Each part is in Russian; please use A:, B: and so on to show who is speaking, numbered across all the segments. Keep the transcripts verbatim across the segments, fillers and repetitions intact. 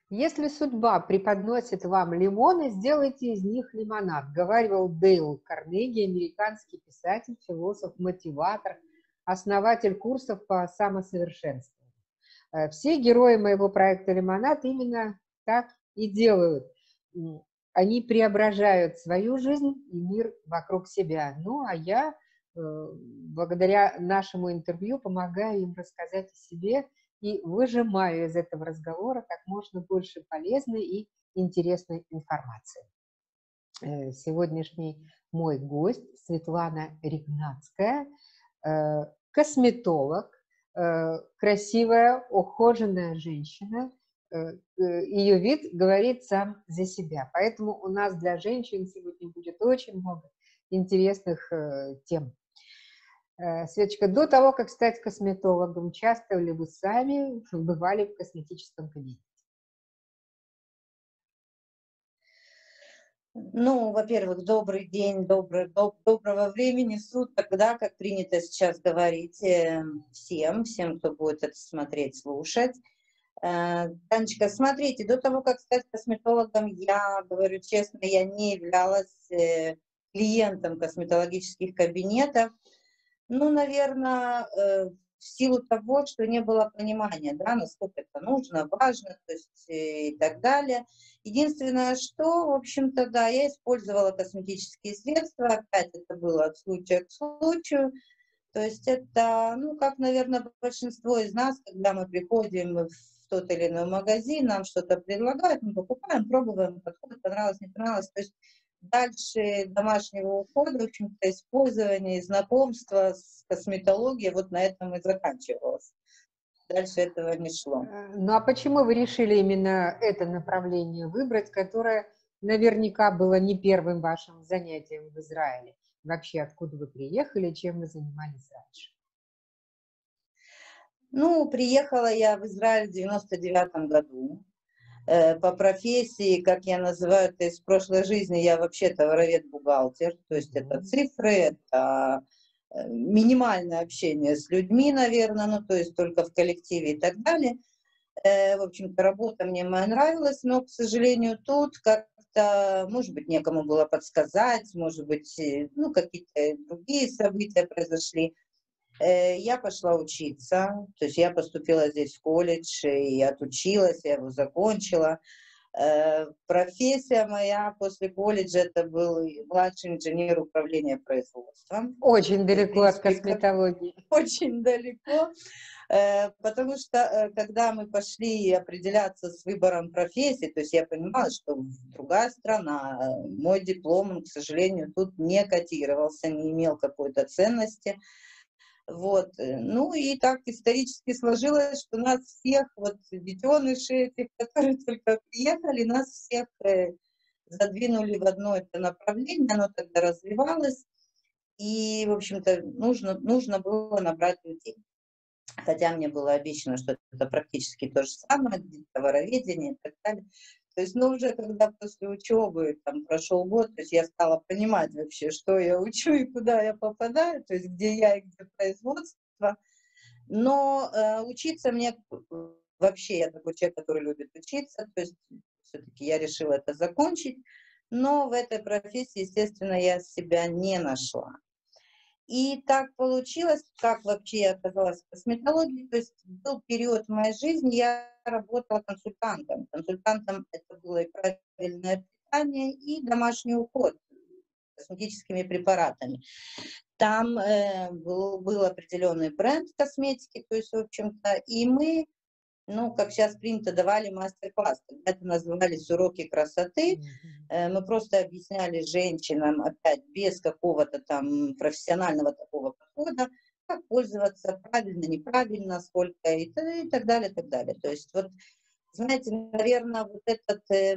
A: Если судьба преподносит вам лимоны, сделайте из них лимонад, говаривал Дейл Карнеги, американский писатель, философ, мотиватор, основатель курсов по самосовершенствованию. Все герои моего проекта «Лимонад» именно так и делают. Они преображают свою жизнь и мир вокруг себя. Ну, а я, благодаря нашему интервью, помогаю им рассказать о себе и выжимаю из этого разговора как можно больше полезной и интересной информации. Сегодняшний мой гость Светлана Ригнацкая, косметолог, красивая, ухоженная женщина. Ее вид говорит сам за себя. Поэтому у нас для женщин сегодня будет очень много интересных тем. Светочка, до того, как стать косметологом, часто ли вы сами бывали в косметическом кабинете?
B: Ну, во-первых, добрый день, добрый, доб, доброго времени суток, да, как принято сейчас говорить всем, всем, кто будет это смотреть, слушать. Танечка, смотрите, до того, как стать косметологом, я говорю честно, я не являлась клиентом косметологических кабинетов. Ну, наверное, в силу того, что не было понимания, да, насколько это нужно, важно, то есть и так далее. Единственное, что, в общем-то, да, я использовала косметические средства, опять это было от случая к случаю. То есть это, ну, как, наверное, большинство из нас, когда мы приходим в тот или иной магазин, нам что-то предлагают, мы покупаем, пробуем, подходит, понравилось, не понравилось. То есть дальше домашнего ухода, в общем-то, использования и знакомства с косметологией вот на этом и заканчивалось. Дальше этого не шло.
A: Ну а почему вы решили именно это направление выбрать, которое наверняка было не первым вашим занятием в Израиле? Вообще, откуда вы приехали, чем вы занимались раньше?
B: Ну, приехала я в Израиль в девяносто девятом году. По профессии, как я называю это из прошлой жизни, я вообще-то воровед-бухгалтер, то есть это цифры, это минимальное общение с людьми, наверное, ну, то есть только в коллективе и так далее. В общем-то, работа мне моя нравилась, но, к сожалению, тут как-то, может быть, некому было подсказать, может быть, ну, какие-то другие события произошли. Я пошла учиться, то есть я поступила здесь в колледж и отучилась, я его закончила. Профессия моя после колледжа это был младший инженер управления производством.
A: Очень далеко от косметологии.
B: Очень далеко, потому что когда мы пошли определяться с выбором профессии, то есть я понимала, что другая страна, мой диплом, к сожалению, тут не котировался, не имел какой-то ценности. Вот, ну и так исторически сложилось, что нас всех, вот детеныши, этих, которые только приехали, нас всех задвинули в одно это направление, оно тогда развивалось, и, в общем-то, нужно, нужно было набрать людей. Хотя мне было обещано, что это практически то же самое, товароведение и так далее. То есть, ну, уже когда после учебы там прошел год, то есть я стала понимать вообще, что я учу и куда я попадаю, то есть где я и где производство. Но э, учиться мне вообще, я такой человек, который любит учиться, то есть все-таки я решила это закончить, но в этой профессии, естественно, я себя не нашла. И так получилось, как вообще я оказалась в косметологии, то есть был период в моей жизни, я работала консультантом. Консультантом это было и правильное питание, и домашний уход косметическими препаратами. Там э, был, был определенный бренд косметики, то есть, в общем-то, и мы, ну, как сейчас принято, давали мастер-класс. Это назывались уроки красоты. Mm-hmm. Мы просто объясняли женщинам, опять, без какого-то там профессионального такого подхода, как пользоваться правильно, неправильно, сколько и, и так далее, и так далее. То есть, вот, знаете, наверное, вот этот э,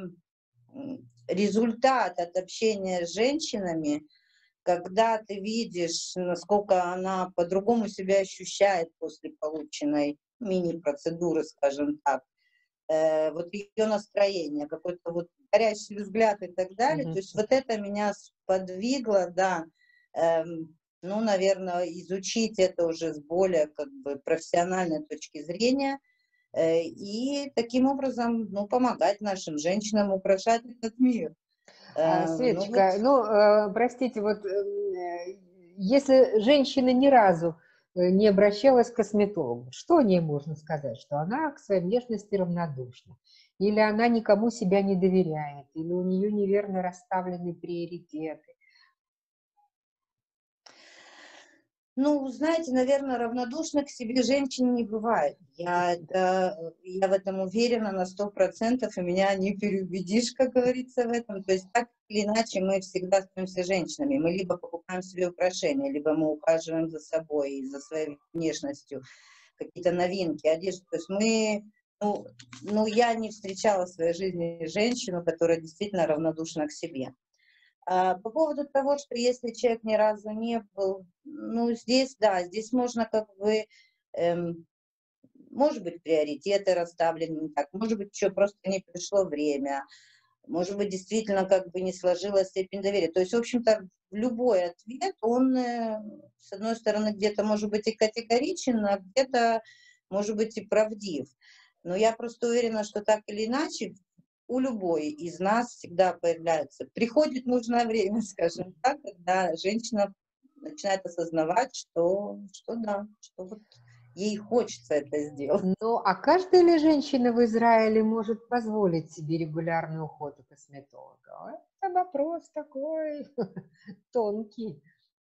B: результат от общения с женщинами, когда ты видишь, насколько она по-другому себя ощущает после полученной мини-процедуры, скажем так, э, вот ее настроение, какой-то вот горящий взгляд и так далее, mm-hmm. то есть вот это меня сподвигло, да, э, ну, наверное, изучить это уже с более как бы профессиональной точки зрения, и таким образом, ну, помогать нашим женщинам украшать этот мир.
A: А,
B: Ну, вот.
A: Светочка, ну, э, простите, вот э, если женщина ни разу э, не обращалась к косметологу, что о ней можно сказать? Что она к своей внешности равнодушна? Или она никому себя не доверяет? Или у нее неверно расставлены приоритеты?
B: Ну, знаете, наверное, равнодушно к себе женщин не бывает. Я, это, я в этом уверена на сто процентов, и меня не переубедишь, как говорится, в этом. То есть так или иначе мы всегда остаемся женщинами. Мы либо покупаем себе украшения, либо мы ухаживаем за собой и за своей внешностью, какие-то новинки, одежду. То есть мы, ну, ну, я не встречала в своей жизни женщину, которая действительно равнодушна к себе. По поводу того, что если человек ни разу не был, ну, здесь, да, здесь можно как бы, эм, может быть, приоритеты расставлены не так, может быть, еще просто не пришло время, может быть, действительно как бы не сложилась степень доверия. То есть, в общем-то, любой ответ, он, э, с одной стороны, где-то может быть и категоричен, а где-то может быть и правдив. Но я просто уверена, что так или иначе, у любой из нас всегда появляется, приходит нужное время, скажем так, когда женщина начинает осознавать, что, что да, что вот ей хочется это сделать.
A: Ну, а каждая ли женщина в Израиле может позволить себе регулярный уход у косметолога? Это вопрос такой тонкий.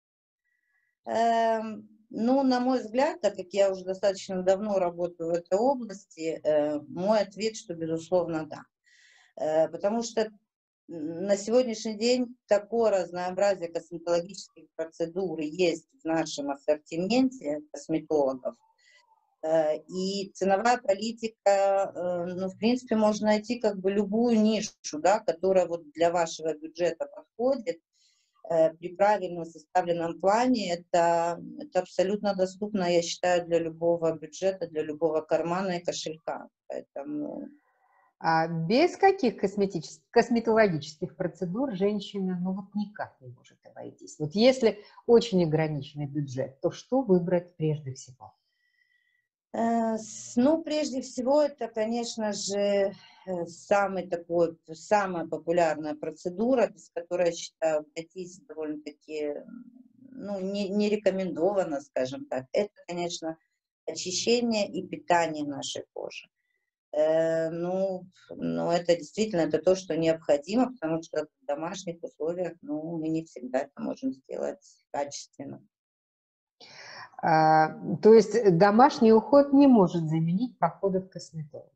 B: Эм, ну, на мой взгляд, так как я уже достаточно давно работаю в этой области, э, мой ответ, что безусловно да. Э, потому что на сегодняшний день такое разнообразие косметологических процедур есть в нашем ассортименте косметологов. И ценовая политика, ну, в принципе, можно найти как бы любую нишу, да, которая вот для вашего бюджета подходит. При правильно составленном плане это, это абсолютно доступно, я считаю, для любого бюджета, для любого кармана и кошелька. Поэтому...
A: А без каких косметических, косметологических процедур женщина ну вот никак не может обойтись? Вот если очень ограниченный бюджет, то что выбрать прежде всего?
B: Ну, прежде всего, это, конечно же, самый такой, самая популярная процедура, без которой, я считаю, обойтись довольно-таки, ну, не, не рекомендовано, скажем так. Это, конечно, очищение и питание нашей кожи. Э, ну, ну, это действительно это то, что необходимо, потому что в домашних условиях, ну, мы не всегда это можем сделать качественно.
A: А, то есть домашний уход не может заменить походы к косметологу?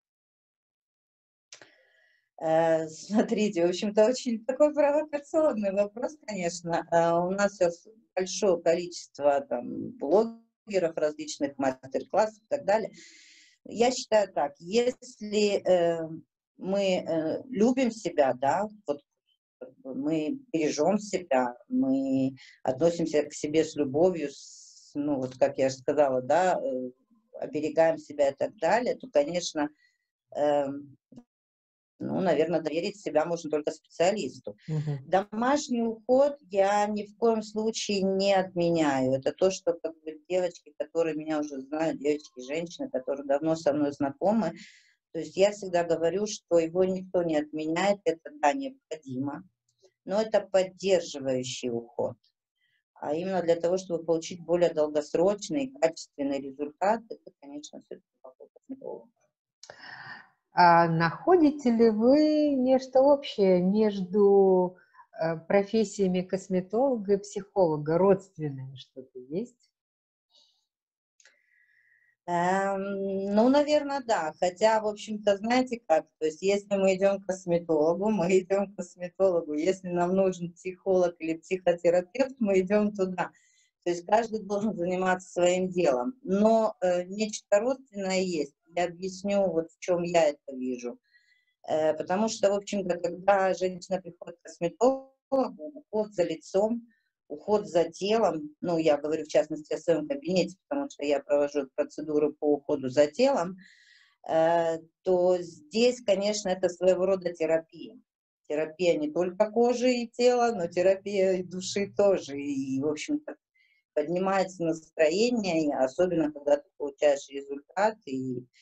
B: Э, смотрите, в общем-то, очень такой провокационный вопрос, конечно. Э, у нас сейчас большое количество там блогеров различных, мастер-классов и так далее. Я считаю так, если э, мы э, любим себя, да, вот мы бережем себя, мы относимся к себе с любовью, с, ну, вот как я сказала, да, э, оберегаем себя и так далее, то, конечно, э, ну, наверное, доверить себя можно только специалисту.
A: Угу.
B: Домашний уход я ни в коем случае не отменяю. Это то, что как бы девочки, которые меня уже знают, девочки и женщины, которые давно со мной знакомы, то есть я всегда говорю, что его никто не отменяет, это да, необходимо, но это поддерживающий уход. А именно для того, чтобы получить более долгосрочный, качественный результат, это, конечно, все-таки поход к косметологу.
A: А находите ли вы нечто общее между э, профессиями косметолога и психолога? Родственное что-то есть?
B: Эм, ну, наверное, да. Хотя, в общем-то, знаете как, то есть если мы идем к косметологу, мы идем к косметологу. Если нам нужен психолог или психотерапевт, мы идем туда. То есть каждый должен заниматься своим делом. Но э, нечто родственное есть. Я объясню, вот в чем я это вижу. Э, потому что, в общем-то, когда женщина приходит к косметологу, уход за лицом, уход за телом, ну, я говорю, в частности, о своем кабинете, потому что я провожу процедуры по уходу за телом, э, то здесь, конечно, это своего рода терапия. Терапия не только кожи и тела, но терапия и души тоже. И, в общем-то, поднимается настроение, особенно когда ты получаешь результат. И,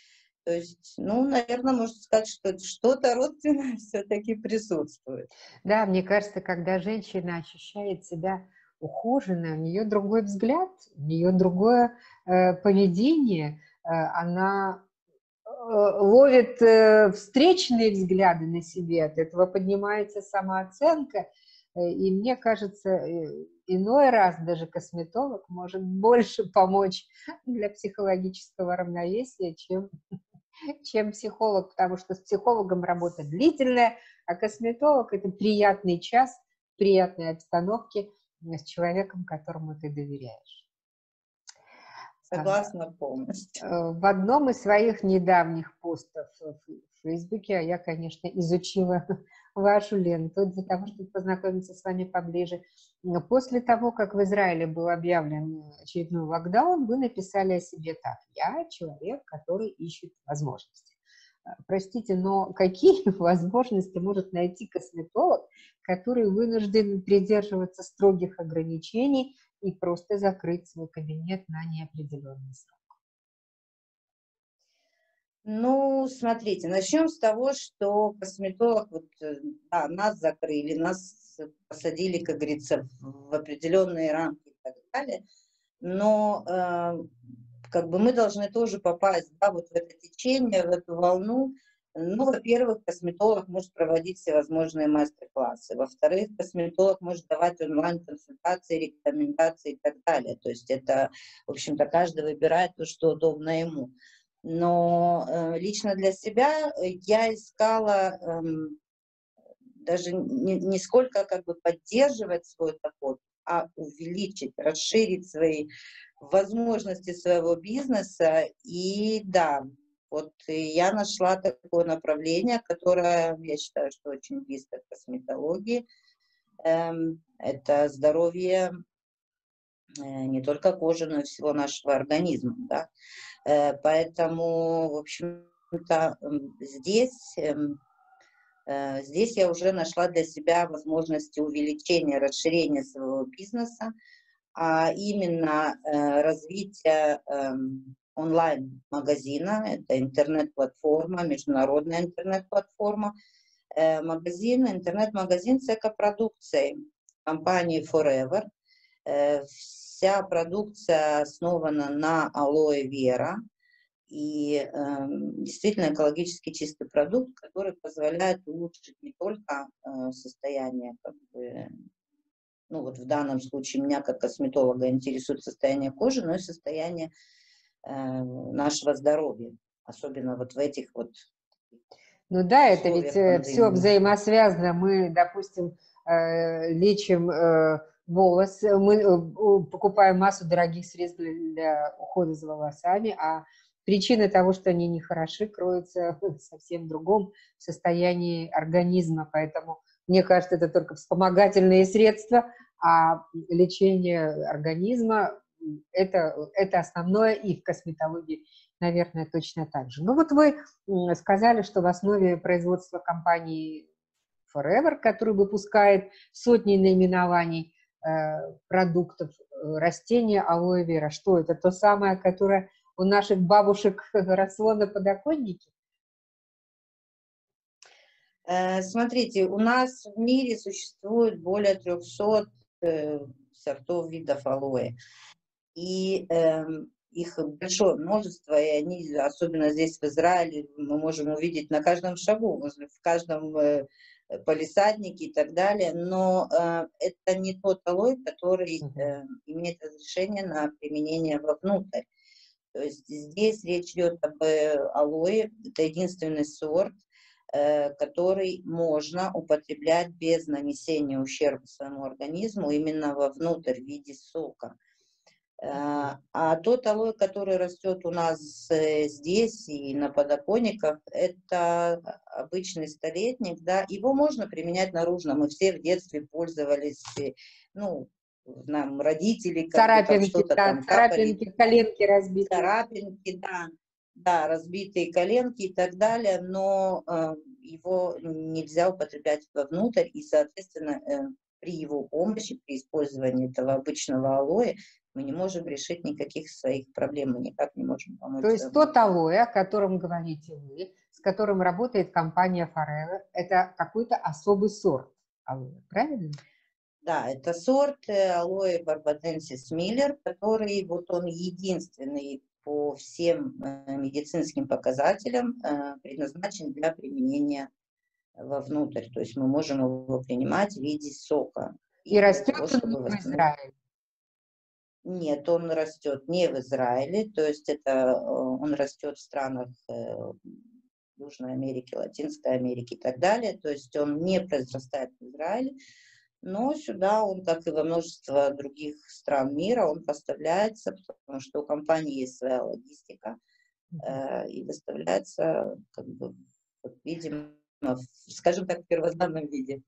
B: То есть, ну, наверное, можно сказать, что что-то родственное все-таки присутствует.
A: Да, мне кажется, когда женщина ощущает себя ухоженной, у нее другой взгляд, у нее другое э, поведение, э, она э, ловит э, встречные взгляды на себе, от этого поднимается самооценка, э, и мне кажется, э, иной раз даже косметолог может больше помочь для психологического равновесия, чем чем психолог, потому что с психологом работа длительная, а косметолог – это приятный час в приятной обстановке с человеком, которому ты доверяешь.
B: Согласна полностью.
A: В одном из своих недавних постов в Фейсбуке я, конечно, изучила вашу ленту для того, чтобы познакомиться с вами поближе. После того, как в Израиле был объявлен очередной локдаун, вы написали о себе так: «Я человек, который ищет возможности». Простите, но какие возможности может найти косметолог, который вынужден придерживаться строгих ограничений и просто закрыть свой кабинет на неопределенный срок?
B: Ну, смотрите, начнем с того, что косметолог, вот, да, нас закрыли, нас посадили, как говорится, в определенные рамки и так далее, но э, как бы мы должны тоже попасть, да, вот в это течение, в эту волну. Ну, во-первых, косметолог может проводить всевозможные мастер-классы, во-вторых, косметолог может давать онлайн-консультации, рекомендации и так далее, то есть это, в общем-то, каждый выбирает то, что удобно ему. Но э, лично для себя я искала э, даже не, не сколько как бы поддерживать свой доход, а увеличить, расширить свои возможности своего бизнеса. И да, вот я нашла такое направление, которое, я считаю, что очень близко к косметологии. Эм, это здоровье э, не только кожи, но и всего нашего организма, да. Поэтому, в общем-то, здесь, здесь я уже нашла для себя возможности увеличения, расширения своего бизнеса, а именно развития онлайн-магазина, это интернет-платформа, международная интернет-платформа, магазин, интернет-магазин с экопродукцией компании Forever. Вся продукция основана на алоэ вера, и э, действительно экологически чистый продукт, который позволяет улучшить не только э, состояние, как бы, ну вот в данном случае меня как косметолога интересует состояние кожи, но и состояние э, нашего здоровья, особенно вот в этих вот
A: Ну да, это ведь
B: пандемии.
A: все взаимосвязано. Мы, допустим, э, лечим э, волос, мы э, покупаем массу дорогих средств для ухода за волосами, а причина того, что они нехороши, кроется в совсем другом состоянии организма. Поэтому, мне кажется, это только вспомогательные средства, а лечение организма – это, это основное, и в косметологии, наверное, точно так же. Ну вот вы сказали, что в основе производства компании Forever, который выпускает сотни наименований э, продуктов, растения алоэ вера. Что это? То самое, которое у наших бабушек росло на подоконнике?
B: Смотрите, у нас в мире существует более трехсот э, сортов видов алоэ. И э, их большое множество, и они, особенно здесь в Израиле, мы можем увидеть на каждом шагу, в каждом э, палисаднике и так далее. Но э, это не тот алоэ, который э, имеет разрешение на применение вовнутрь. То есть здесь речь идет об алоэ, это единственный сорт, который можно употреблять без нанесения ущерба своему организму именно вовнутрь в виде сока. А тот алоэ, который растет у нас здесь и на подоконниках, это обычный столетник, да, его можно применять наружно. Мы все в детстве пользовались, ну, нам родители как-то что-то
A: да,
B: там
A: царапинки,
B: капали.
A: коленки разбитые.
B: Царапинки, да, да, разбитые коленки и так далее, но э, его нельзя употреблять вовнутрь, и, соответственно, э, при его помощи, при использовании этого обычного алоэ, Мы не можем решить никаких своих проблем, мы никак не можем помочь.
A: То есть тот алоэ, о котором говорите вы, с которым работает компания Forever, это какой-то особый сорт алоэ, правильно?
B: Да, это сорт алоэ барбаденсис миллер, который вот он единственный по всем медицинским показателям предназначен для применения вовнутрь. То есть мы можем его принимать в виде сока.
A: И, и растет того, он не в Израиле?
B: Нет, он растет не в Израиле, то есть это он растет в странах Южной Америки, Латинской Америки и так далее. То есть он не произрастает в Израиле, но сюда он, как и во множество других стран мира, он поставляется, потому что у компании есть своя логистика, э, и доставляется, как бы, вот, видимо, в, скажем так, в первозданном виде.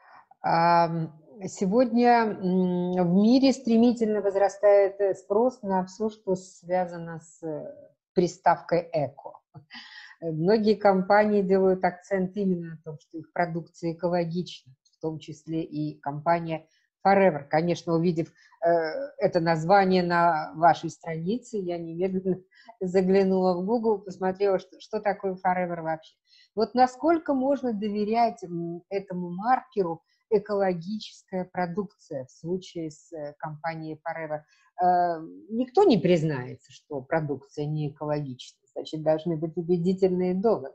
A: Сегодня в мире стремительно возрастает спрос на все, что связано с приставкой «эко». Многие компании делают акцент именно на том, что их продукция экологична, в том числе и компания Forever. Конечно, увидев э, это название на вашей странице, я немедленно заглянула в Google, посмотрела, что, что такое Forever вообще. Вот насколько можно доверять этому маркеру экологическая продукция в случае с компанией Forever? Э, никто не признается, что продукция не экологична. Значит, должны быть убедительные доводы.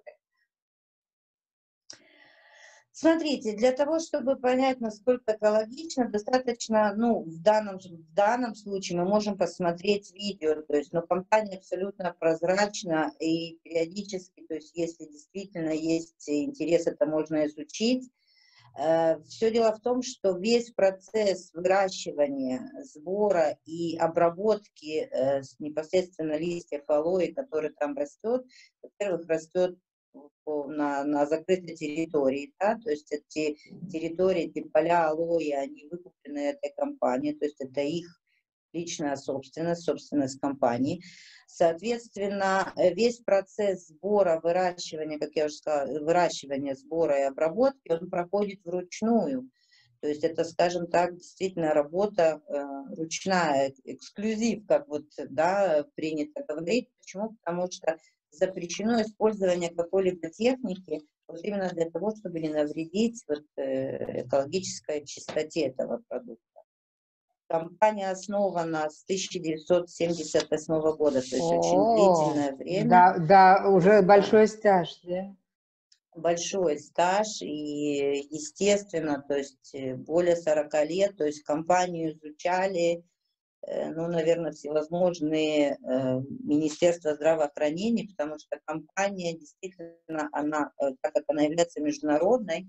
B: Смотрите, для того, чтобы понять, насколько экологично, достаточно, ну, в данном, в данном случае мы можем посмотреть видео, то есть, но компания абсолютно прозрачна, и периодически, то есть, если действительно есть интерес, это можно изучить. Все дело в том, что весь процесс выращивания, сбора и обработки э, непосредственно листьев алоэ, который там растет, во-первых, растет на, на закрытой территории, да, то есть эти территории, эти поля алоэ, они выкуплены этой компанией, то есть это их личная собственность, собственность компании. Соответственно, весь процесс сбора, выращивания, как я уже сказала, выращивания, сбора и обработки, он проходит вручную. То есть это, скажем так, действительно работа э, ручная, эксклюзив, как вот, да, принято говорить. Почему? Потому что запрещено использование какой-либо техники вот именно для того, чтобы не навредить вот, э, экологической чистоте этого продукта. Компания основана с тысяча девятьсот семьдесят восьмого года, то есть О, очень длительное время.
A: Да, да, уже большой стаж, да?
B: Большой стаж, и, естественно, то есть более сорока лет, то есть компанию изучали, ну, наверное, всевозможные э, министерства здравоохранения, потому что компания действительно, она, так как она является международной,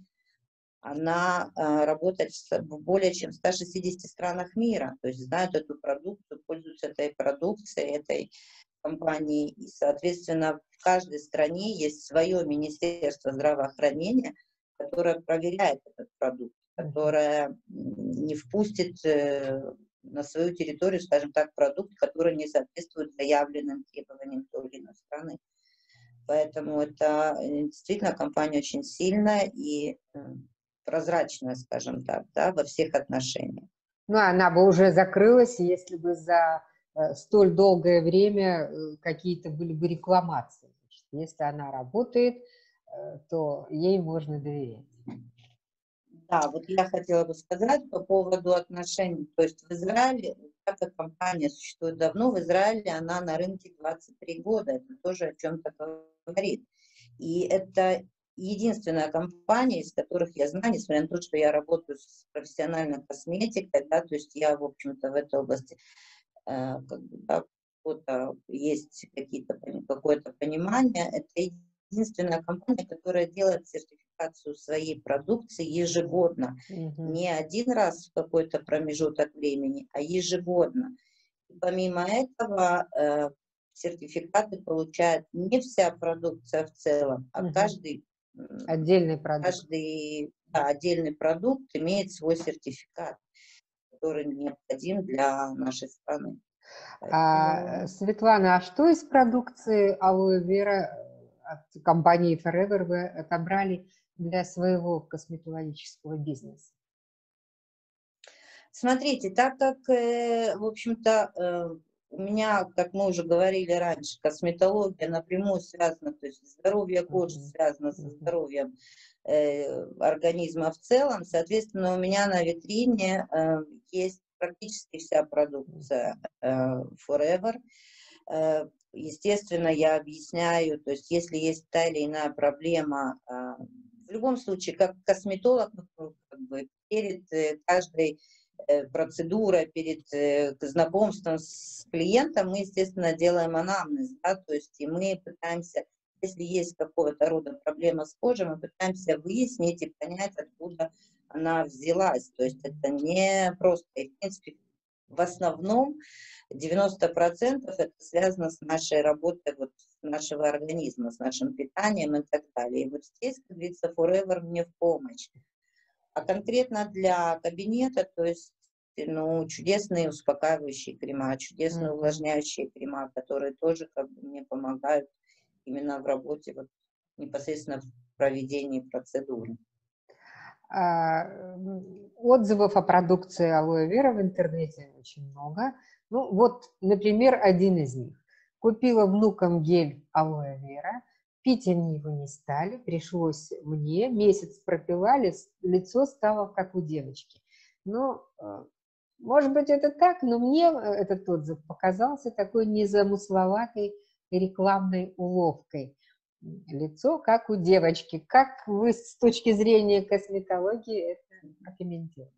B: она э, работает в более чем ста шестидесяти странах мира, то есть знают эту продукцию, пользуются этой продукцией, этой компанией, и, соответственно, в каждой стране есть свое министерство здравоохранения, которое проверяет этот продукт, которое не впустит э, на свою территорию, скажем так, продукт, который не соответствует заявленным требованиям той или иной страны. Поэтому это действительно компания очень сильная и прозрачная, скажем так, да, во всех отношениях.
A: Ну, она бы уже закрылась, если бы за э, столь долгое время э, какие-то были бы рекламации. Если она работает, э, то ей можно доверять.
B: Да, вот я хотела бы сказать по поводу отношений. То есть в Израиле, так как компания существует давно, в Израиле она на рынке двадцать три года. Это тоже о чем-то говорит. И это единственная компания, из которых я знаю, несмотря на то, что я работаю с профессиональной косметикой, да, то есть я, в общем-то, в этой области э, как бы, да, есть какие-то, какое-то понимание, это единственная компания, которая делает сертификацию своей продукции ежегодно. Mm-hmm. Не один раз в какой-то промежуток времени, а ежегодно. И помимо этого, э, сертификаты получает не вся продукция в целом, а mm-hmm. каждый,
A: отдельный продукт.
B: Каждый да, отдельный продукт имеет свой сертификат, который необходим для нашей страны.
A: А, Светлана, а что из продукции Aloe Vera от компании Forever вы отобрали для своего косметологического бизнеса?
B: Смотрите, так как, э, в общем-то, э, у меня, как мы уже говорили раньше, косметология напрямую связана, то есть здоровье кожи
A: Мгм.
B: связано со
A: Мгм.
B: здоровьем э, организма в целом. Соответственно, у меня на витрине э, есть практически вся продукция э, Forever. Э, естественно, я объясняю, то есть если есть та или иная проблема, э, в любом случае, как косметолог, ну, как бы перед э, каждой э, процедурой, перед э, знакомством с клиентом мы, естественно, делаем анамнез, да, то есть и мы пытаемся, если есть какого-то рода проблема с кожей, мы пытаемся выяснить и понять, откуда она взялась. То есть это не просто, и, в принципе, в основном девяносто процентов это связано с нашей работой вот, нашего организма, с нашим питанием и так далее. И вот здесь, как говорится, Forever мне в помощь. А конкретно для кабинета, то есть, ну, чудесные успокаивающие крема, чудесные
A: Мгм.
B: увлажняющие крема, которые тоже как бы мне помогают именно в работе, вот, непосредственно в проведении процедуры.
A: А, м, Отзывов о продукции алоэ вера в интернете очень много. Ну, вот, например, один из них. Купила внукам гель алоэ вера, пить они его не стали, пришлось мне, месяц пропила, лис- лицо стало как у девочки. Ну, э, может быть, это так, но мне э, этот отзыв показался такой незамысловатой рекламной уловкой. Лицо как у девочки. Как вы с точки зрения косметологии это прокомментируете?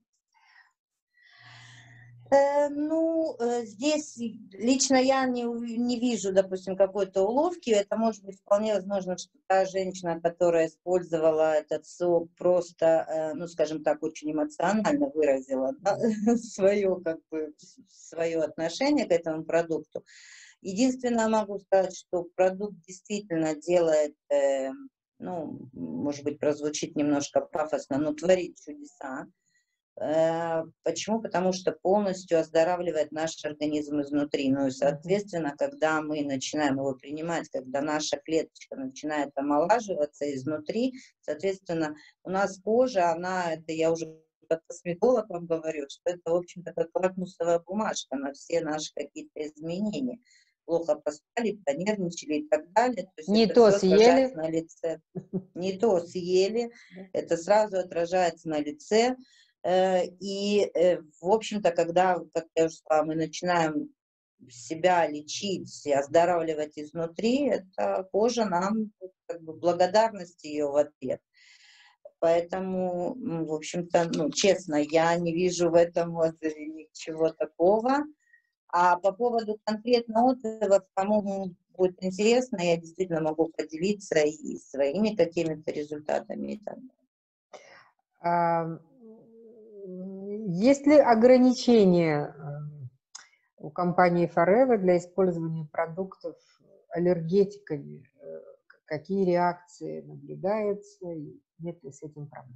B: Э, ну, э, здесь лично я не, ув- не вижу, допустим, какой-то уловки. Это может быть вполне возможно, что та женщина, которая использовала этот сок, просто, э, ну, скажем так, очень эмоционально выразила, да, свое, как бы, свое отношение к этому продукту. Единственное, могу сказать, что продукт действительно делает, э, ну, может быть, прозвучит немножко пафосно, но творит чудеса. Э, Почему? Потому что полностью оздоравливает наш организм изнутри. Ну и,
A: Мгм.
B: соответственно, когда мы начинаем его принимать, когда наша клеточка начинает омолаживаться изнутри, соответственно, у нас кожа, она, это я уже как косметолог вам говорю, что это, в общем-то, как лакмусовая бумажка на все наши какие-то изменения. Плохо поспали, понервничали и так далее. То есть
A: Не
B: это
A: то
B: все отражается
A: съели.
B: на лице. Не то съели,
A: Да.
B: это сразу отражается на лице. Э, И, э, в общем-то, когда, как я уже сказала, мы начинаем себя лечить и оздоравливать изнутри, это кожа нам, как бы, благодарность ее в ответ. Поэтому, м, в общем-то, ну, честно, я не вижу в этом отзыве ничего такого. А по поводу конкретно отзывов, кому будет интересно, я действительно могу поделиться и своими какими-то результатами и так далее.
A: А, м, Есть ли ограничения э, у компании Forever для использования продуктов аллергетиками? Э, к- Какие реакции наблюдаются? И нет ли с этим проблем?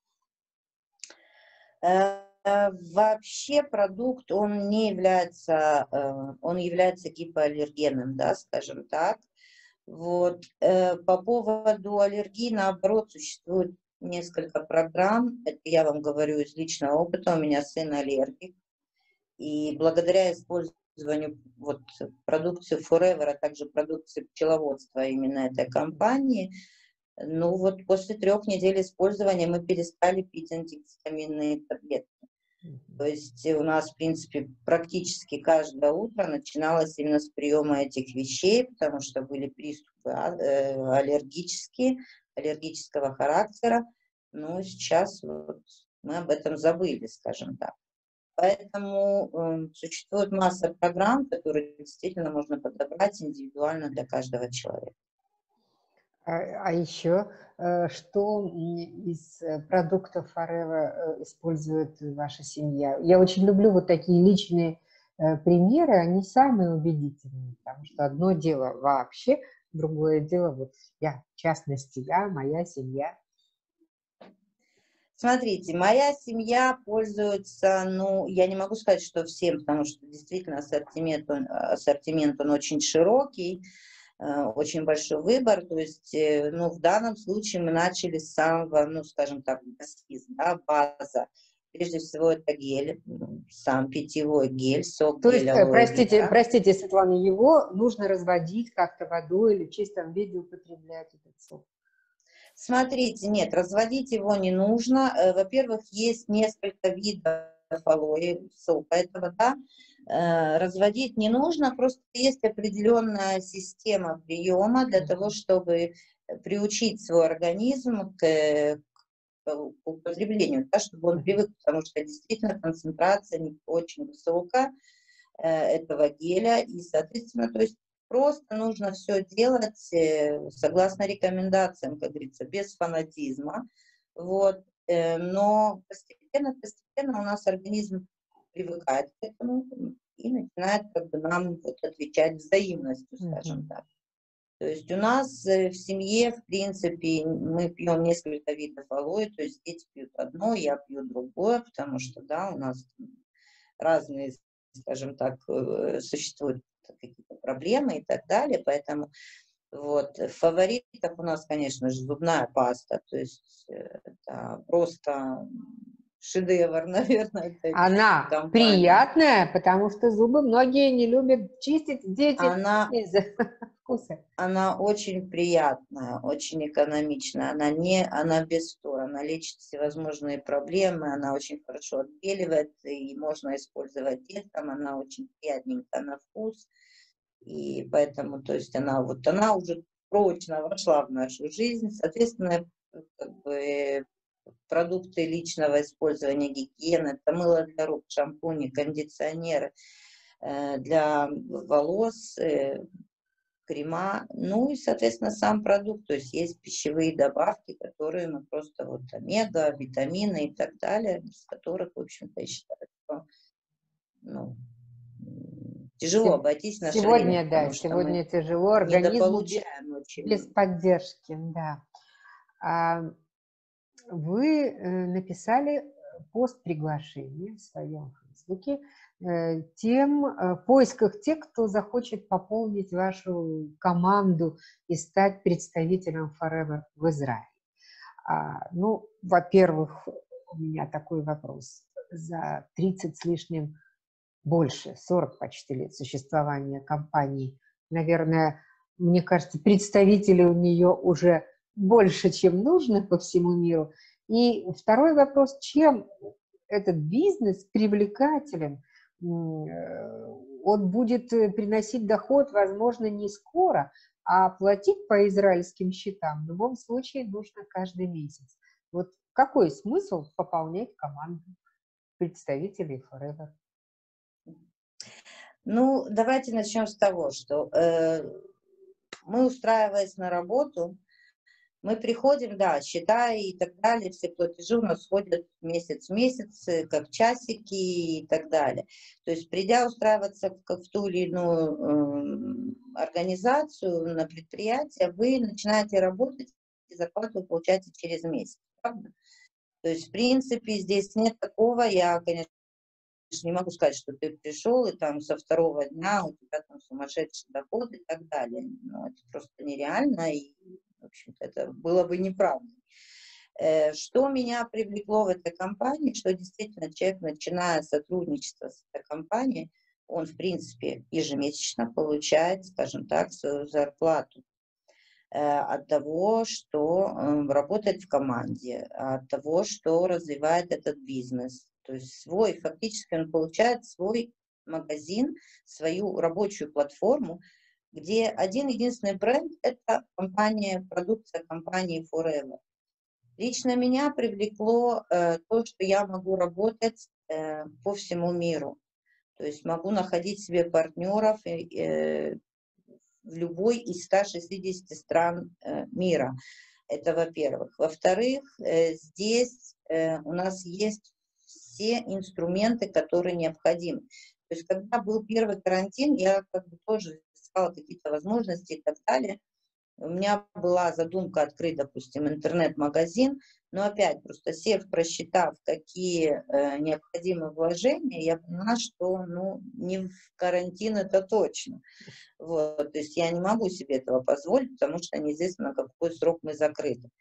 B: Э, Вообще продукт, он не является, э, он является гипоаллергенным, да, скажем так. Вот. Э, По поводу аллергии, наоборот, существует несколько программ. Это я вам говорю из личного опыта. У меня сын аллергик. И благодаря использованию вот продукции Forever, а также продукции пчеловодства именно этой компании, ну вот после трех недель использования мы перестали пить антигистаминные таблетки. То
A: Мгм.
B: есть у нас, в принципе, практически каждое утро начиналось именно с приема этих вещей, потому что были приступы а, э, аллергические, аллергического характера. Но сейчас вот мы об этом забыли, скажем так. Поэтому э, существует масса программ, которые действительно можно подобрать индивидуально для каждого человека.
A: А, а еще, э, что м, из э, продуктов Forever э, использует ваша семья? Я очень люблю вот такие личные э, примеры, они самые убедительные, потому что одно дело вообще, другое дело вот я, в частности, я, моя семья.
B: Смотрите, моя семья пользуется, ну, я не могу сказать, что всем, потому что действительно ассортимент, он, ассортимент, он очень широкий, э, очень большой выбор. То есть, э, ну, в данном случае мы начали с самого, ну, скажем так, базис, да, база. Прежде всего, это гель, сам питьевой гель, сок
A: То есть,
B: геля
A: э,
B: алоэ
A: простите,
B: вера.
A: простите, Светлана, его нужно разводить как-то водой или в чистом виде употреблять этот сок?
B: Смотрите, нет, разводить его не нужно. Э, Во-первых, есть несколько видов алоэ сока этого, да. Э, Разводить не нужно, просто есть определенная система приема для того,
A: Мгм.
B: чтобы приучить свой организм к, э, к употреблению, да, чтобы он
A: Мгм.
B: привык, потому что действительно концентрация не очень высокая э, этого геля, и, соответственно, то есть просто нужно все делать э, согласно рекомендациям, как говорится, без фанатизма, вот, э, но постепенно, постепенно у нас организм привыкает к этому и начинает как бы нам вот отвечать взаимностью, скажем
A: Мгм.
B: так. То есть у нас э, в семье, в принципе, мы пьем несколько видов алоэ, то есть дети пьют одно, я пью другое, потому что, да, у нас разные, скажем так, э, существуют какие-то проблемы и так далее, поэтому вот в фаворитах у нас, конечно же, зубная паста, то есть э, это просто шедевр, наверное, этой
A: Она
B: компании.
A: приятная, потому что зубы многие не любят чистить, дети
B: Она
A: из-за вкуса.
B: Она очень приятная, очень экономичная, она не, она без фтора, она лечит всевозможные проблемы, она очень хорошо отбеливает, и можно использовать деткам, она очень приятненькая на вкус, и поэтому, то есть она вот, она уже прочно вошла в нашу жизнь, соответственно, как бы, продукты личного использования, гигиены, это мыло для рук, шампуни, кондиционеры э, для волос, э, крема, ну и, соответственно, сам продукт, то есть есть пищевые добавки, которые мы просто вот омега, витамины и так далее, без которых, в общем-то, я считаю, что, ну, тяжело
A: Се-
B: обойтись в наше время,
A: Сегодня, да,
B: потому что мы
A: сегодня тяжело организму бе-
B: недополучаем очень
A: без
B: много.
A: поддержки, да. А вы э, написали пост приглашения в своем фейсбуке э, тем, э, в поисках тех, кто захочет пополнить вашу команду и стать представителем Forever в Израиле. А, ну, во-первых, у меня такой вопрос. За тридцать с лишним, больше, сорок почти лет существования компании, наверное, мне кажется, представителей у нее уже больше, чем нужно по всему миру. И второй вопрос, чем этот бизнес привлекателен? М, э, Он будет э, приносить доход, возможно, не скоро, а платить по израильским счетам в любом случае нужно каждый месяц. Вот какой смысл пополнять команду представителей Forever?
B: Ну, давайте начнем с того, что э, мы, устраиваясь на работу, мы приходим, да, счета и так далее, все платежи у нас ходят месяц в месяц, э, как часики и так далее. То есть, придя устраиваться в, в ту или иную э, организацию, на предприятие, вы начинаете работать, и зарплату вы получаете через месяц, правда? То есть, в принципе, здесь нет такого, я, конечно, не могу сказать, что ты пришел, и там со второго дня у тебя там сумасшедший доход и так далее. Ну, это просто нереально, и, в общем-то, это было бы неправдой. Э, Что меня привлекло в этой компании, что действительно человек, начиная сотрудничество с этой компанией, он, в принципе, ежемесячно получает, скажем так, свою зарплату э, от того, что э, работает в команде, от того, что развивает этот бизнес. То есть свой, фактически он получает свой магазин, свою рабочую платформу, где один единственный бренд – это компания, продукция компании Forever. Лично меня привлекло э, то, что я могу работать э, по всему миру. То есть могу находить себе партнеров э, в любой из ста шестидесяти стран э, мира. Это во-первых. Во-вторых, э, здесь э, у нас есть все инструменты, которые необходимы. То есть, когда был первый карантин, я как бы тоже искала какие-то возможности и так далее. У меня была задумка открыть, допустим, интернет-магазин, но опять, просто сев, просчитав, какие э, необходимы вложения, я поняла, что ну, не в карантин это точно. Вот, то есть я не могу себе этого позволить, потому что неизвестно, на какой срок мы закрыты.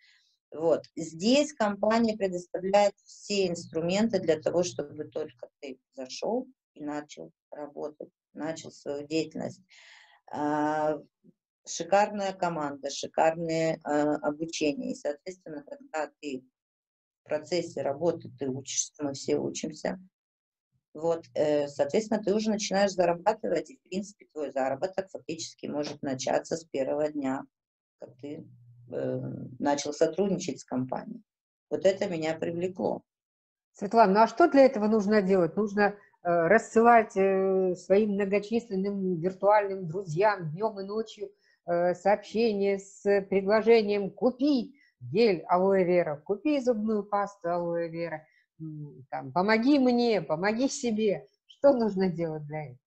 B: Вот. Здесь компания предоставляет все инструменты для того, чтобы только ты зашел и начал работать, начал свою деятельность. Шикарная команда, шикарное обучение. И, соответственно, когда ты в процессе работы, ты учишься, мы все учимся, вот, соответственно, ты уже начинаешь зарабатывать, и, в принципе, твой заработок фактически может начаться с первого дня, как ты э, начал сотрудничать с компанией. Вот это меня привлекло.
A: Светлана, ну а что для этого нужно делать? Нужно э, рассылать э, своим многочисленным виртуальным друзьям днем и ночью э, сообщения с предложением «Купи гель алоэ вера», «Купи зубную пасту алоэ вера», там, «Помоги мне», «Помоги себе». Что нужно делать для этого?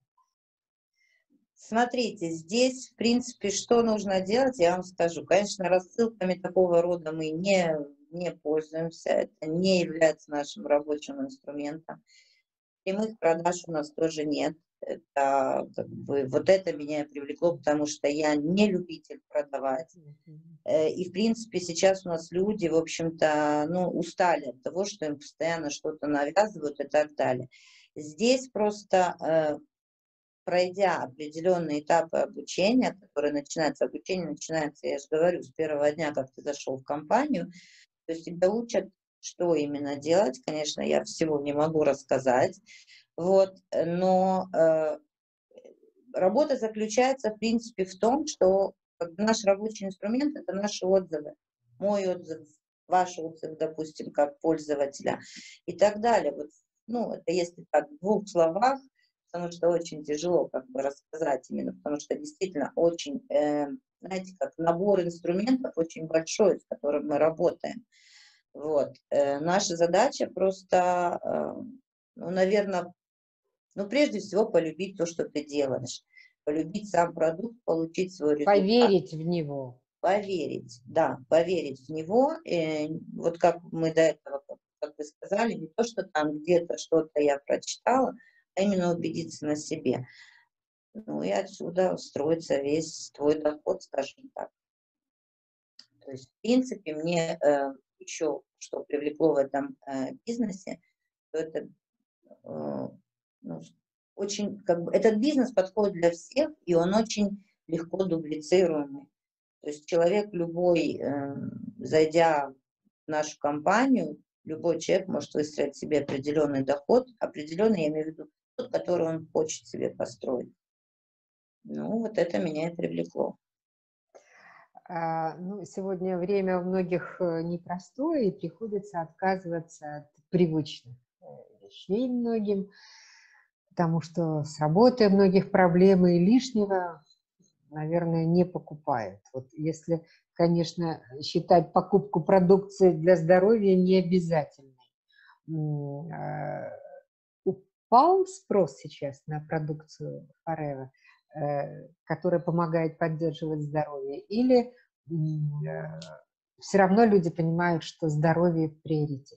B: Смотрите, здесь, в принципе, что нужно делать, я вам скажу. Конечно, рассылками такого рода мы не, не пользуемся, это не является нашим рабочим инструментом. Прямых продаж у нас тоже нет. Это, как бы, вот это меня привлекло, потому что я не любитель продавать. И, в принципе, сейчас у нас люди, в общем-то, ну, устали от того, что им постоянно что-то навязывают и так далее. Здесь просто, пройдя определенные этапы обучения, которые начинаются, обучение начинается, я же говорю, с первого дня, как ты зашел в компанию, то есть тебя учат, что именно делать. Конечно, я всего не могу рассказать, вот, но э, работа заключается, в принципе, в том, что наш рабочий инструмент – это наши отзывы. Мой отзыв, ваш отзыв, допустим, как пользователя и так далее. Вот, ну, это если так в двух словах, потому что очень тяжело как бы рассказать именно, потому что действительно очень, э, знаете, как набор инструментов очень большой, с которым мы работаем. Вот. Э, наша задача просто, э, ну, наверное, ну, прежде всего, полюбить то, что ты делаешь, полюбить сам продукт, получить свой результат.
A: Поверить в него.
B: Поверить, да, поверить в него. И вот как мы до этого, как вы сказали, не то, что там где-то что-то я прочитала, а именно убедиться на себе. Ну и отсюда строится весь твой доход, скажем так. То есть, в принципе, мне э, еще что привлекло в этом э, бизнесе, то это э, ну, очень, как бы, этот бизнес подходит для всех, и он очень легко дублицируемый. То есть человек любой, э, зайдя в нашу компанию, любой человек может выстроить себе определенный доход, определенный, я имею в виду, тот, который он хочет себе построить. Ну, вот это меня и привлекло.
A: А, ну, сегодня время у многих непростое, и приходится отказываться от привычных вещей многим, потому что с работой многих проблемы и лишнего, наверное, не покупают. Вот если, конечно, считать покупку продукции для здоровья необязательной. Упал спрос сейчас на продукцию Forever, которая помогает поддерживать здоровье, или все равно люди понимают, что здоровье в приоритете?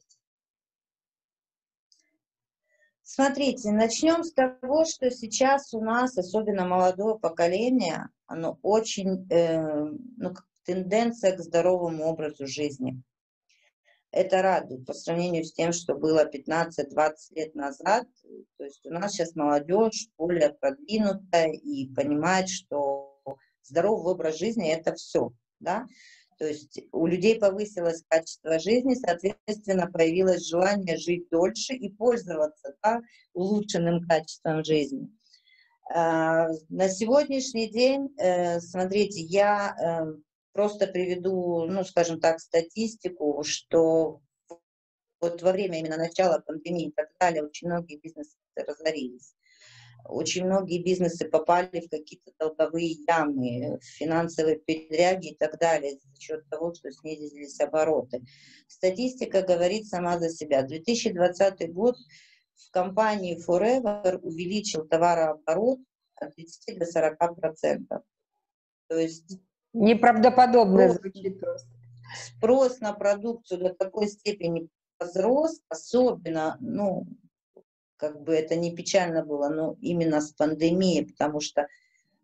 B: Смотрите, начнем с того, что сейчас у нас, особенно молодое поколение, оно очень, э, ну, тенденция к здоровому образу жизни. Это радует по сравнению с тем, что было пятнадцать-двадцать лет назад. То есть у нас сейчас молодежь более продвинутая и понимает, что здоровый образ жизни – это все, да? То есть у людей повысилось качество жизни, соответственно, появилось желание жить дольше и пользоваться, да, улучшенным качеством жизни. На сегодняшний день, смотрите, я просто приведу, ну, скажем так, статистику, что вот во время именно начала пандемии и так далее очень многие бизнесы разорились. Очень многие бизнесы попали в какие-то долговые ямы, финансовые передряги и так далее за счет того, что снизились обороты. Статистика говорит сама за себя. две тысячи двадцатый год в компании Forever увеличил товарооборот от тридцати до сорока процентов. То есть
A: неправдоподобно
B: спрос,
A: звучит просто.
B: Спрос на продукцию до такой степени возрос, особенно, ну, как бы это не печально было, но именно с пандемией, потому что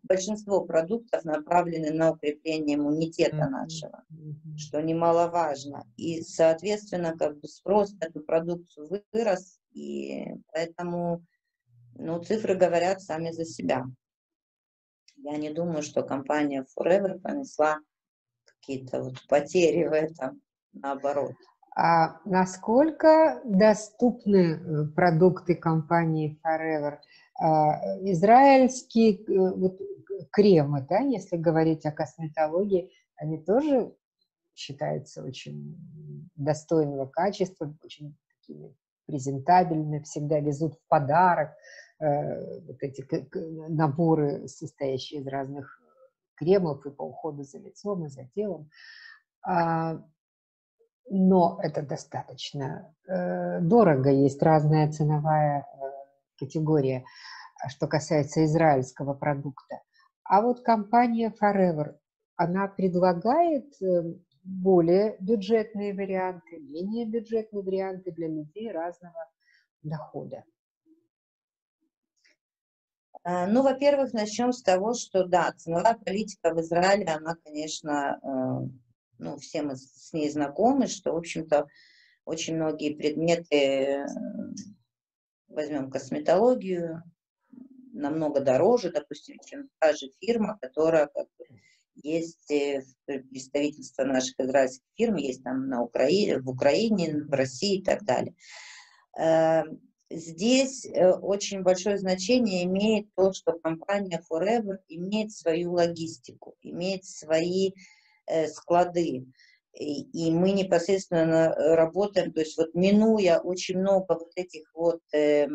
B: большинство продуктов направлены на укрепление иммунитета
A: Мгм.
B: нашего,
A: Мгм.
B: что немаловажно. И, соответственно, как бы спрос на эту продукцию вырос, и поэтому, ну, цифры говорят сами за себя. Я не думаю, что компания Forever понесла какие-то вот потери в этом, наоборот.
A: А насколько доступны э, продукты компании Forever? А, Израильские э, вот, кремы, да, если говорить о косметологии, они тоже считаются очень достойного качества, очень такими презентабельными, всегда везут в подарок э, вот эти к- к- наборы, состоящие из разных кремов и по уходу за лицом и за телом. А, но это достаточно э, дорого, есть разная ценовая э, категория, а, что касается израильского продукта. А вот компания Forever, она предлагает э, более бюджетные варианты, менее бюджетные варианты для людей разного дохода.
B: А, Ну, во-первых, начнем с того, что да, ценовая политика в Израиле, она, конечно, э, ну, все мы с ней знакомы, что, в общем-то, очень многие предметы, э, возьмем косметологию, намного дороже, допустим, чем та же фирма, которая как бы, есть э, представительство наших израильских фирм, есть там на Украине, в Украине, в России и так далее. Э, Здесь э, очень большое значение имеет то, что компания Forever имеет свою логистику, имеет свои э, склады. И, и мы непосредственно работаем, то есть вот минуя очень много вот этих вот э,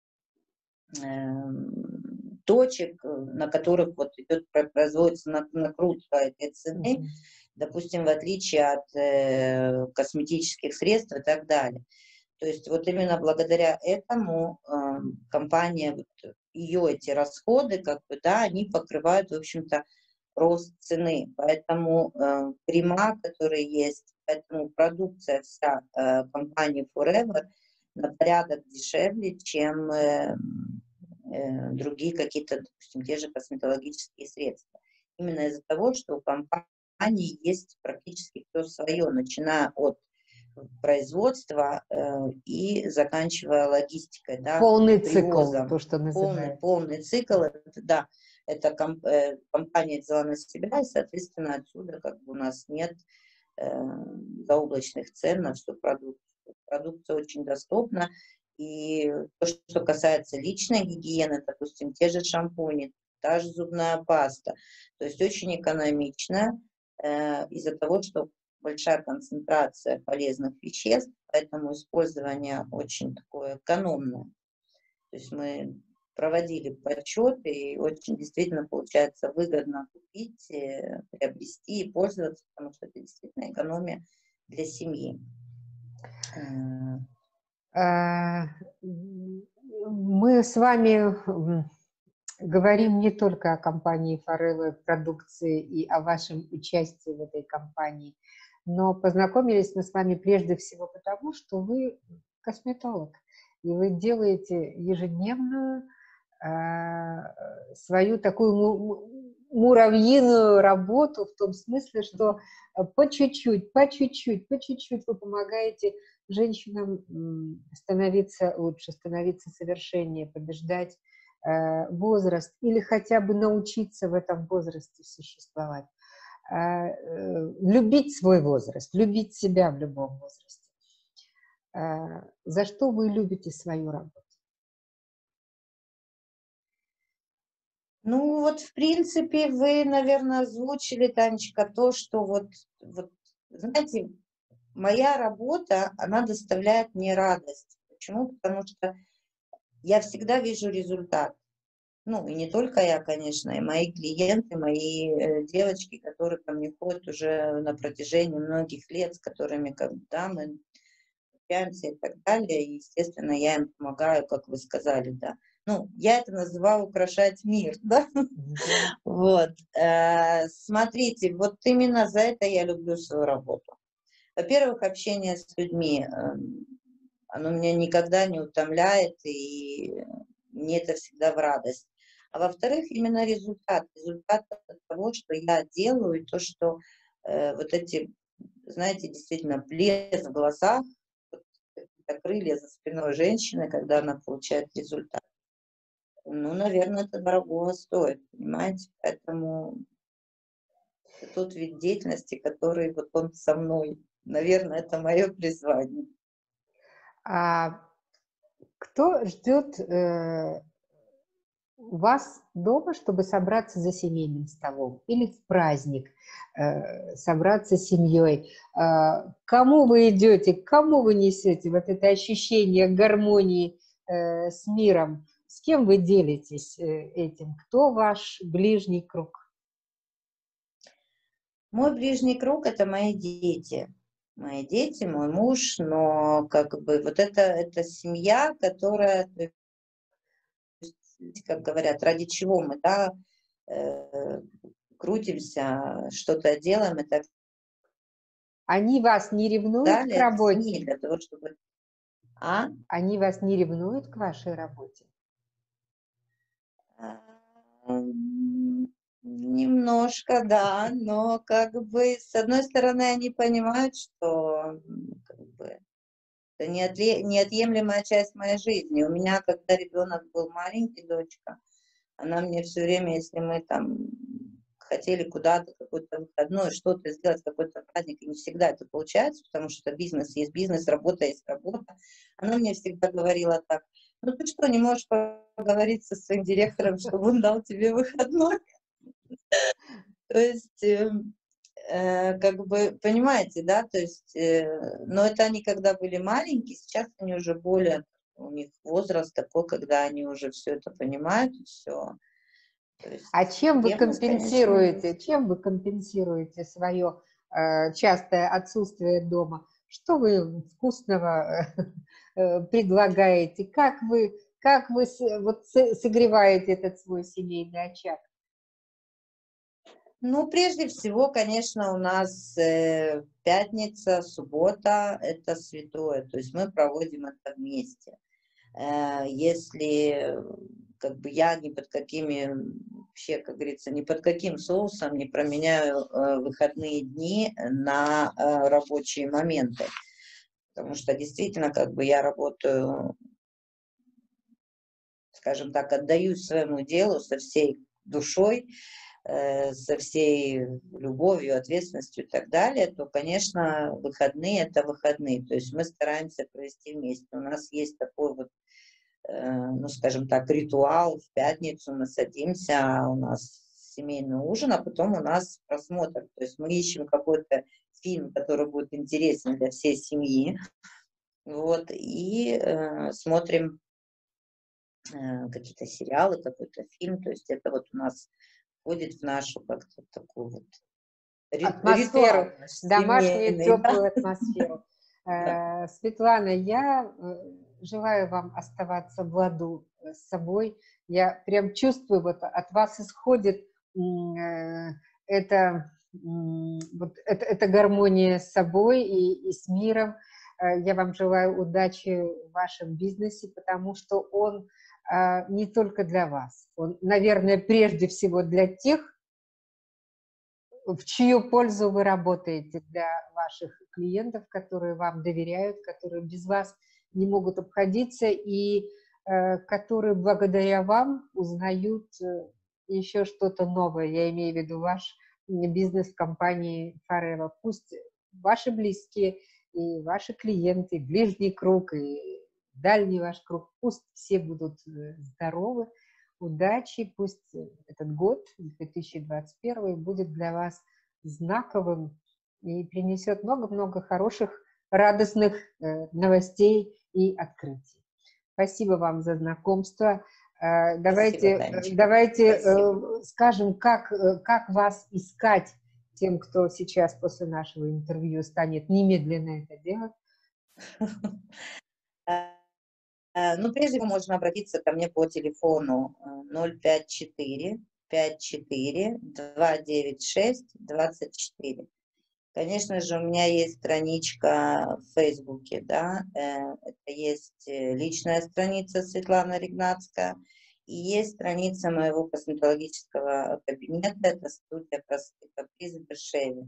B: э, точек, на которых вот идет, производится накрутка этой цены,
A: Мгм.
B: допустим, в отличие от э, косметических средств и так далее. То есть вот именно благодаря этому э, компания, вот, ее эти расходы, как бы, да, они покрывают, в общем-то, рост цены. Поэтому э, крема, которые есть, поэтому продукция вся э, компании Forever на порядок дешевле, чем э, э, другие какие-то, допустим, те же косметологические средства. Именно из-за того, что у компании есть практически все свое, начиная от производства э, и заканчивая логистикой, да,
A: Полный цикл,
B: привозом.
A: то, что
B: Полный,
A: называется.
B: полный цикл, это, да, это комп, э, компания взяла на себя, и, соответственно, отсюда как бы у нас нет э, заоблачных цен на всю продукцию. Продукция очень доступна, и то, что касается личной гигиены, допустим, те же шампуни, та же зубная паста, то есть очень экономично э, из-за того, что большая концентрация полезных веществ, поэтому использование очень такое экономное. То есть мы проводили подсчет, и очень действительно получается выгодно купить, приобрести и пользоваться, потому что это действительно экономия для семьи.
A: А, Мы с вами говорим не только о компании Forever продукции и о вашем участии в этой компании, но познакомились мы с вами прежде всего потому, что вы косметолог, и вы делаете ежедневную э, свою такую му- муравьиную работу в том смысле, что по чуть-чуть, по чуть-чуть, по чуть-чуть вы помогаете женщинам становиться лучше, становиться совершеннее, побеждать возраст или хотя бы научиться в этом возрасте существовать. Любить свой возраст, любить себя в любом возрасте. За что вы любите свою работу?
B: Ну вот, в принципе, вы, наверное, озвучили, Танечка, то, что вот, вот, знаете, моя работа, она доставляет мне радость. Почему? Потому что я всегда вижу результат. Ну, и не только я, конечно, и мои клиенты, мои э, девочки, которые ко мне ходят уже на протяжении многих лет, с которыми, как да, мы общаемся и так далее. И, естественно, я им помогаю, как вы сказали, да. Ну, я это называю украшать мир, да.
A: Да.
B: Вот. Э, смотрите, вот именно за это я люблю свою работу. Во-первых, общение с людьми, э, оно меня никогда не утомляет, и мне это всегда в радость. А во-вторых, именно результат. Результат того, что я делаю, и то, что э, вот эти, знаете, действительно, блеск в глазах, вот, какие-то крылья за спиной женщины, когда она получает результат. Ну, наверное, это дорого стоит, понимаете? Поэтому это тот вид деятельности, который вот он со мной. Наверное, это мое призвание.
A: А кто ждет э, вас дома, чтобы собраться за семейным столом или в праздник, э, собраться с семьей? Э, к кому вы идете, к кому вы несете вот это ощущение гармонии э, с миром? С кем вы делитесь э, этим? Кто ваш ближний круг?
B: Мой ближний круг – это мои дети. Мои дети, мой муж, но как бы вот это, это семья, которая, то есть, как говорят, ради чего мы, да, э, крутимся, что-то делаем и так
A: Они вас не ревнуют к
B: далее. Это семьи
A: работе?
B: для того, чтобы… А?
A: Они вас не ревнуют к вашей работе?
B: М, Немножко, да, но как бы с одной стороны они понимают, что м, как бы, это неотле- неотъемлемая часть моей жизни. У меня, когда ребенок был маленький, дочка, она мне все время, если мы там хотели куда-то, какой-то выходной, что-то сделать, какой-то праздник, и не всегда это получается, потому что бизнес есть бизнес, работа есть работа. Она мне всегда говорила так: ну ты что, не можешь поговорить со своим директором, чтобы он дал тебе выходной? То есть, э, э, как бы, понимаете, да, то есть, э, но это они когда были маленькие, сейчас они уже более, у них возраст такой, когда они уже все это понимают, и все. То
A: А
B: есть
A: чем вы
B: ревность, конечно,
A: компенсируете,
B: есть.
A: чем вы компенсируете свое э, частое отсутствие дома? Что вы вкусного э, предлагаете? Как вы, как вы с- вот с- согреваете этот свой семейный очаг?
B: Ну, прежде всего, конечно, у нас э, пятница, суббота – это святое, то есть мы проводим это вместе. Э, если э, как бы я ни под какими, вообще, как говорится, ни под каким соусом не променяю э, выходные дни на э, рабочие моменты, потому что действительно, как бы я работаю, скажем так, отдаюсь своему делу со всей душой, э, со всей любовью, ответственностью и так далее, то, конечно, выходные – это выходные. То есть мы стараемся провести вместе. У нас есть такой вот, э, ну, скажем так, ритуал. В пятницу мы садимся, у нас семейный ужин, а потом у нас просмотр. То есть мы ищем какой-то фильм, который будет интересен для всей семьи. Вот, и э, смотрим э, какие-то сериалы, какой-то фильм. То есть это вот у нас входит в нашу как-то такую вот ри-
A: Атмосферу,
B: ритуал наш
A: домашнюю
B: семейный, да?
A: теплую атмосферу.
B: Да.
A: Э, Светлана, я э, желаю вам оставаться в ладу э, с собой. Я прям чувствую, вот от вас исходит м, э, это, м, вот это, это гармония с собой и, и с миром. Э, Я вам желаю удачи в вашем бизнесе, потому что он э, не только для вас, он, наверное, прежде всего для тех, в чью пользу вы работаете, для ваших клиентов, которые вам доверяют, которые без вас не могут обходиться и э, которые благодаря вам узнают э, еще что-то новое. Я имею в виду ваш бизнес в компании Forever. Пусть ваши близкие и ваши клиенты, и ближний круг, и дальний ваш круг, пусть все будут э, здоровы, удачи, пусть этот год, две тысячи двадцать первый, будет для вас знаковым и принесет много-много хороших, радостных э, новостей и открытий. Спасибо вам за знакомство. Э,
B: Спасибо,
A: давайте
B: Танечка.
A: давайте
B: Спасибо.
A: э, скажем, как, э, как вас искать тем, кто сейчас после нашего интервью станет немедленно это делать.
B: Э, Ну, прежде всего, можно обратиться ко мне по телефону э, ноль пять четыре пять четыре два девять шесть двадцать четыре. Конечно же, у меня есть страничка в Фейсбуке, да, э, это есть э, личная страница Светлана Ригнацкая, И есть страница моего косметологического кабинета, это студия красоты Каприз в Бершеве.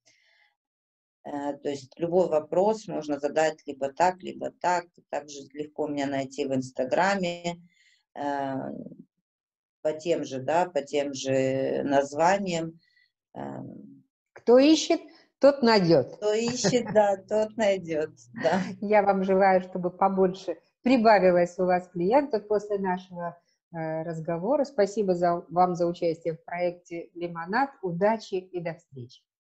B: То есть любой вопрос можно задать либо так, либо так. Также легко меня найти в Инстаграме по тем же, да, по тем же названиям.
A: Кто ищет, тот найдет.
B: Кто ищет, да, тот найдет, да.
A: Я вам желаю, чтобы побольше прибавилось у вас клиентов после нашего э, разговора. Спасибо за, вам за участие в проекте «Лимонад». Удачи и до встречи.